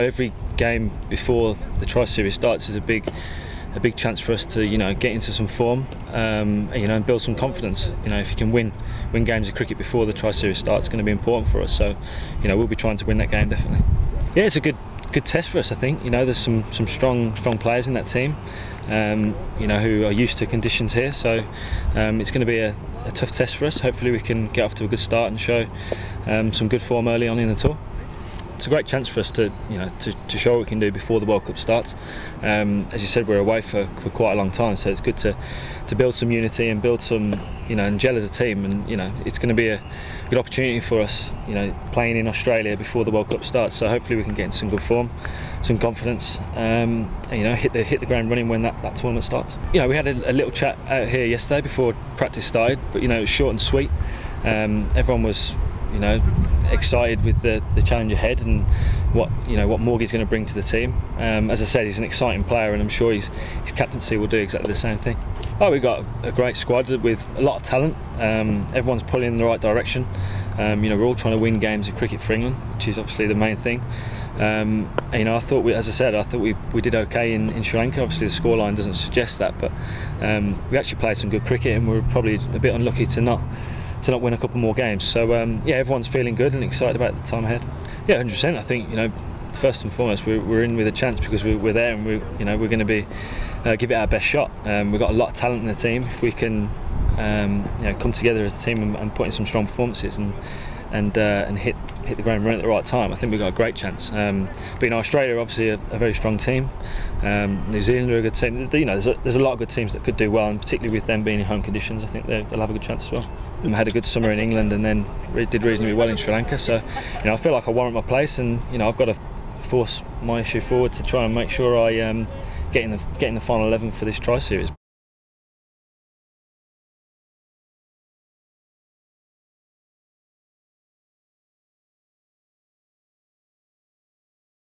Every game before the Tri-Series starts is a big chance for us to get into some form, and build some confidence. If you can win games of cricket before the Tri-Series starts, it's going to be important for us. So we'll be trying to win that game definitely. Yeah, it's a good test for us. I think there's some strong players in that team, who are used to conditions here. So it's going to be a tough test for us. Hopefully we can get off to a good start and show some good form early on in the tour. It's a great chance for us to show what we can do before the World Cup starts. As you said, we're away for quite a long time, so it's good to build some unity and build some and gel as a team. And it's going to be a good opportunity for us, playing in Australia before the World Cup starts. So hopefully we can get in some good form, some confidence, and hit the ground running when that tournament starts. We had a little chat out here yesterday before practice started, but it was short and sweet. Everyone was excited with the challenge ahead and what Morgie's going to bring to the team. As I said, he's an exciting player, and I'm sure his captaincy will do exactly the same thing. We've got a great squad with a lot of talent. Everyone's pulling in the right direction. We're all trying to win games of cricket for England, which is obviously the main thing. I thought I thought we did okay in Sri Lanka. Obviously the scoreline doesn't suggest that, but we actually played some good cricket, and we were probably a bit unlucky to not win a couple more games. So yeah, everyone's feeling good and excited about the time ahead. Yeah, 100%. I think first and foremost we're in with a chance because we're there, and we're going to be give it our best shot. We've got a lot of talent in the team. If we can come together as a team and put in some strong performances and hit the ground running at the right time, I think we've got a great chance. But Australia are obviously a very strong team. New Zealand are a good team. There's a lot of good teams that could do well, and particularly with them being in home conditions, I think they'll have a good chance as well. I had a good summer in England and then did reasonably well in Sri Lanka, so I feel like I warrant my place, and I've got to force my issue forward to try and make sure I get in the final 11 for this Tri-Series.